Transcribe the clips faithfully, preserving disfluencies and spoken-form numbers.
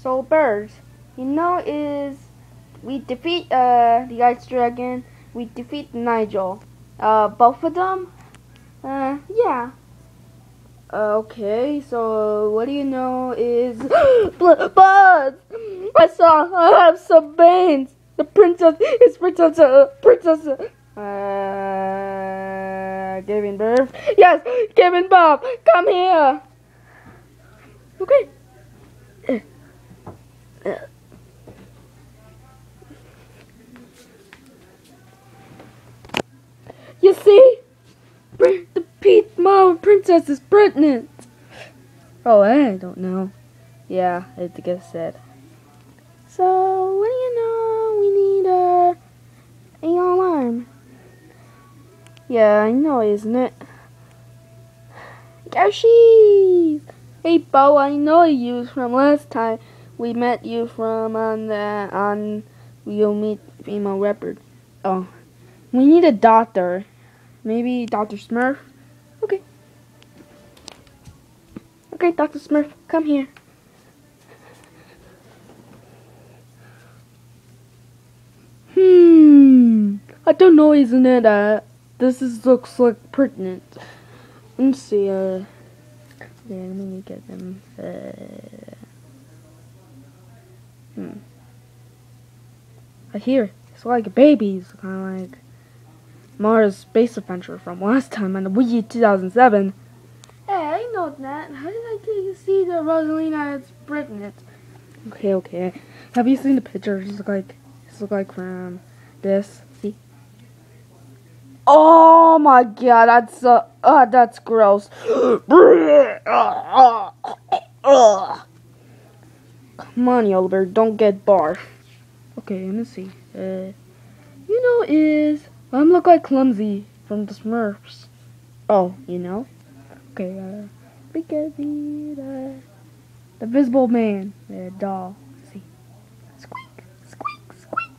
So birds, you know is we defeat uh the ice dragon, we defeat Nigel. Uh both of them? Uh yeah. Uh, okay, so what do you know is Buzz! I saw I have some veins. The princess is princess uh, princess uh giving birth. Yes, Kevin Bob, come here. Okay. You see? The Pete Mom princess is pregnant. Oh, I don't know. Yeah, I think I said. So, what do you know? We need a, a alarm. Yeah, I know, isn't it? Yoshi! Hey, Bo, I know you from last time. We met you from on the, on We'll Meet Female Leopard. Oh, we need a doctor. Maybe Doctor Smurf? Okay. Okay, Doctor Smurf, come here. Hmm. I don't know, isn't it? Uh, this is, looks like pregnant. Let me see. Uh, yeah, let me get them. Uh, hmm. I hear it's like babies, kind of like Mars Space Adventure from last time on the Wii U two thousand seven. Hey, I know that. How did I get you see that Rosalina is pregnant? Okay, okay. Have you seen the pictures? It's look like it's look like from this. See? Oh my God, that's uh, uh that's gross. Come on, Yellowbird, don't get barf. Okay, let me see. Uh, you know is I'm look like Clumsy from the Smurfs. Oh, you know? Okay, uh, because the the, the Visible Man, the doll. Let's see, squeak, squeak,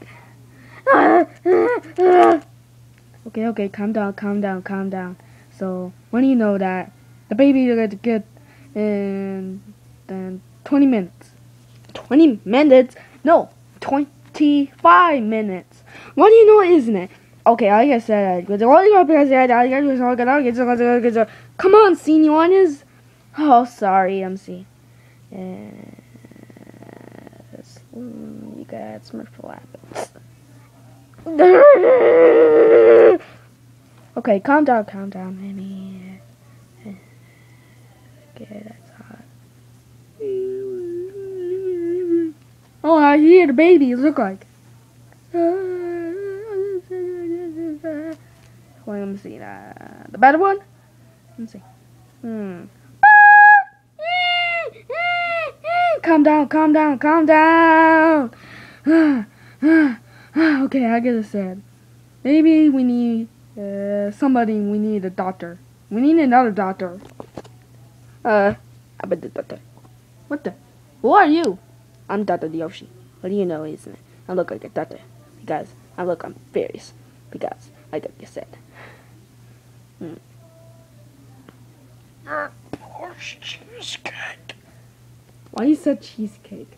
squeak. Okay, okay, calm down, calm down, calm down. So when do you know that the baby is going to get in then twenty minutes? Twenty minutes? No, twenty-five minutes. What do you know, isn't it? Okay, like I said, come on, seniors. Oh, sorry, M C. Yes, you got Smurf lapping. Okay, calm down, calm down, maybe. Okay, that's hot. Oh, I hear the babies look like. Well, let me see. Uh, the better one? Let me see. Hmm. Calm down, calm down, calm down. Okay, I get it said. Maybe we need uh, somebody, we need a doctor. We need another doctor. Uh, I bet the doctor. What the? Who are you? I'm Doctor Yoshi. What do you know, isn't it? I look like a doctor. Because I look on fairies. Because, like I said. Hmm. Cheesecake. Why you said cheesecake?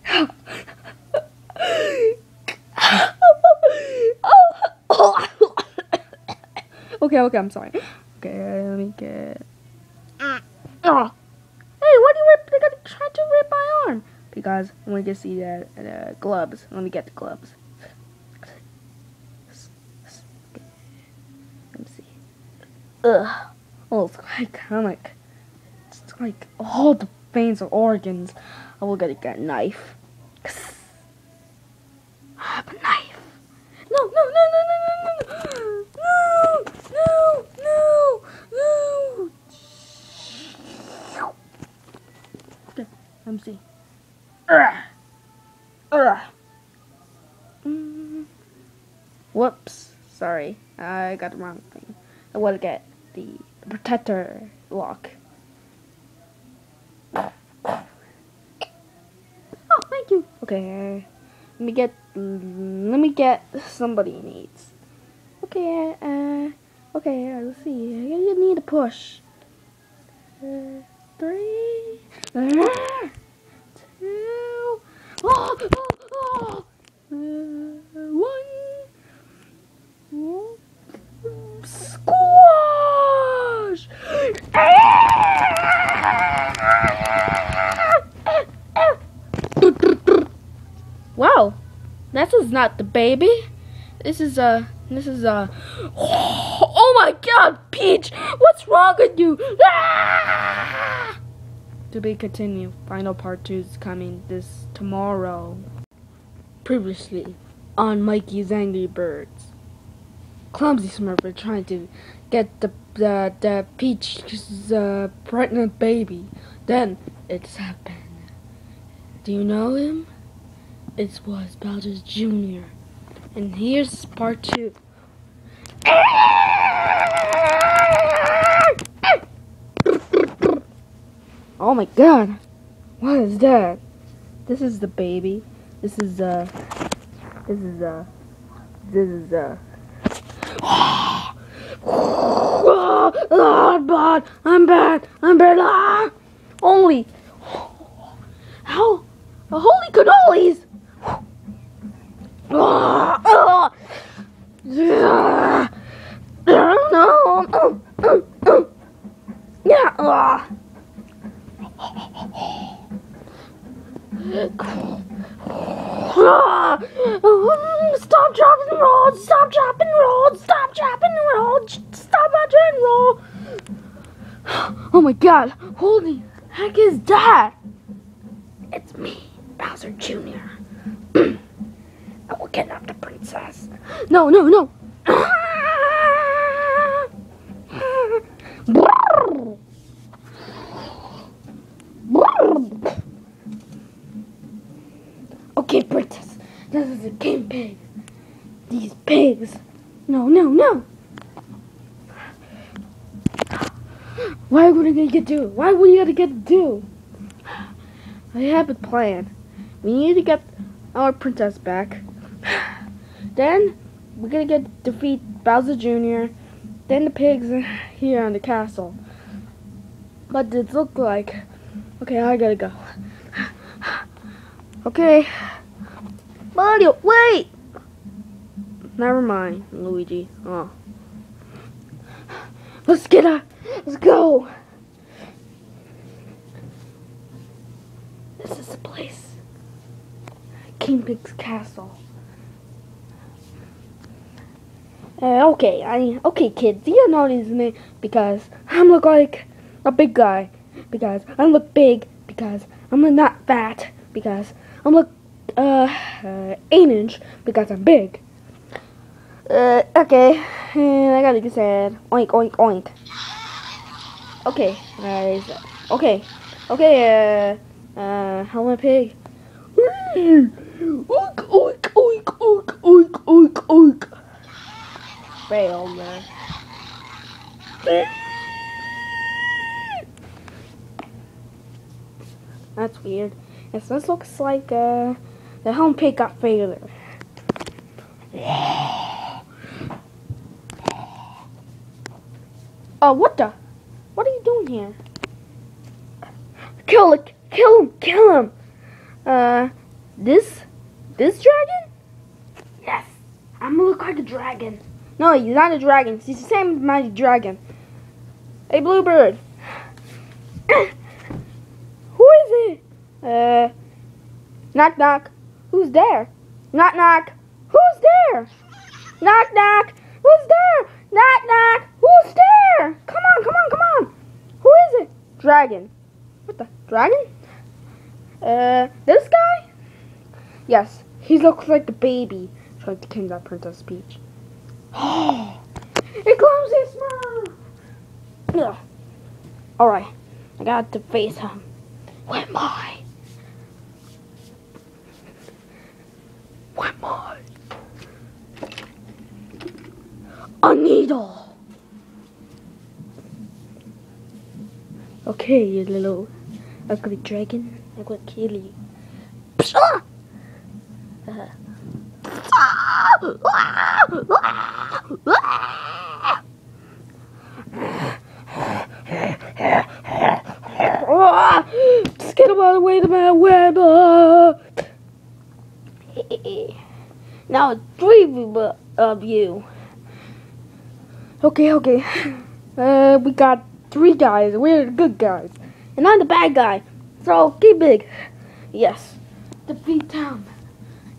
Okay, okay, I'm sorry. Okay, let me get. Oh. Hey, why do you rip? They gotta try to rip my arm. Because I want to see the uh, gloves. Let me get the gloves. Let me see. Ugh. Oh, it's like kind of like it's like all the veins or organs. I will gotta get a knife. I have a knife. No, no, no, no, no, no, no, no, no, no, no. Okay, let me see. Ugh. Ugh. Mm. Whoops. Sorry. I got the wrong thing. I want to get the, the protector lock. Oh, thank you. Okay. Let me get. Let me get somebody needs. Okay. Uh. Okay. Uh, let's see. You need a push. Uh, three. Uh, two. Oh, Wow, this is not the baby. This is a. Uh, this is a. Uh, oh my God, Peach! What's wrong with you? Ah! To be continued. Final part two is coming this tomorrow. Previously on Mikey's Angry Birds, Clumsy Smurfer trying to get the the, the Peach's uh, pregnant baby. Then it's happened. Do you know him? It was Bowser Junior And here's part two. Oh my God! What is that? This is the baby. This is uh. This is uh. This is uh. Oh, I'm bad. I'm bad. I'm bad. Ah! Only. How? Holy cannolis! Ah! Ah! Yeah. No. Yeah. Ah. Stop dropping rolls! Stop dropping rolls! Stop dropping rolls! Stop dropping roll! Oh my God! Holy heck is that? It's me, Bowser Junior I will kidnap the princess. No, no, no! Okay, princess. This is a game pig. These pigs. No, no, no. Why would I gonna get do? Why would you gotta get do? I have a plan. We need to get our princess back. Then we're gonna get defeat Bowser Junior Then the pigs here on the castle. But it looks like okay, I gotta go. Okay. Mario, wait! Never mind, Luigi. Oh. Let's get up. Let's go. This is the place. King Pig's castle. Uh, okay, I okay, kids. You know this me because I look like a big guy. Because I look big. Because I'm not fat. Because I'm look uh, uh eight inch. Because I'm big. Uh, okay, and I gotta get sad. Oink, oink, oink. Okay, guys. Okay, okay. Uh, uh, how am I pig? Oink, oink, oink, oink, oink, oink, oink. Fail, man. That's weird. Yes, this looks like uh, the home pig got failure. Oh, what the? What are you doing here? Kill it! Kill him! Kill him! Uh, this? This dragon? Yes! I'm gonna look like a dragon. No, he's not a dragon. He's the same as my dragon. Hey, Bluebird! Who is it? Uh, knock knock. Who's there? Knock knock. Who's there? Knock knock. Who's there? Knock knock. Who's there? Come on, come on, come on. Who is it? Dragon. What the? Dragon? Uh, this guy? Yes, he looks like a baby. Tried to kidnap Princess Peach. Oh, it Clumsy Smurf. Ugh. All right, I got to face him. Where am I? Where am I? A needle. Okay, you little ugly dragon. I'm gonna kill you. Uh. Just get him out of the way, the man web. Now it's three of you. Okay, okay. Uh, we got three guys. We're the good guys, and I'm the bad guy. So keep big. Yes. Defeat town.